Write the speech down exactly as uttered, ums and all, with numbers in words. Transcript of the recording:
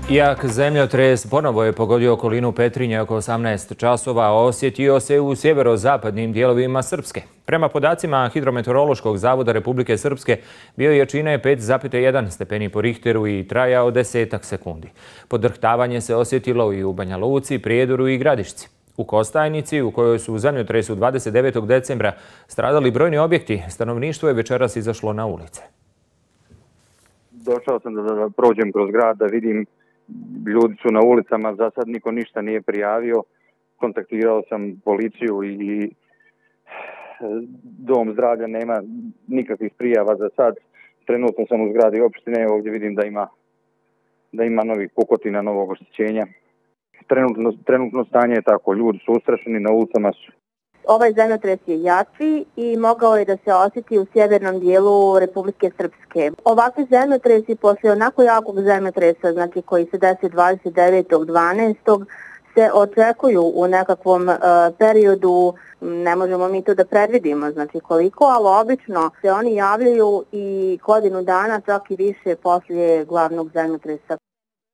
Jak zemljotres ponovo je pogodio okolinu Petrinje oko osamnaest časova, a osjetio se u sjeverozapadnim dijelovima Srpske. Prema podacima Hidrometeorološkog zavoda Republike Srpske bio je jačine pet zarez jedan stepeni po Richteru i trajao desetak sekundi. Podrhtavanje se osjetilo i u Banja Luci, Prijedoru i Gradišci. U Kostajnici, u kojoj su u zemljotresu dvadeset devetog decembra stradali brojni objekti, stanovništvo je večeras izašlo na ulice. Došao sam da, da prođem kroz grad, da vidim, ljudi su na ulicama, za sad niko ništa nije prijavio. Kontaktirao sam policiju i dom zdravlja, nema nikakvih prijava za sad. Trenutno sam u zgradi opštine, ovdje vidim da ima, da ima novih pukotina, novog oštećenja. Trenutno, trenutno stanje je tako, ljudi su ustrašeni, na ulicama su. Ovaj zemljotres je jači i mogao je da se osjeti u sjevernom dijelu Republike Srpske. Ovakvi zemljotresi poslije onako jakog zemljotresa, znači koji se desi dvadeset devetog dvanaestog se očekuju u nekakvom uh, periodu, ne možemo mi to da predvidimo, znači koliko, ali obično se oni javljaju i godinu dana, čak i više poslije glavnog zemljotresa.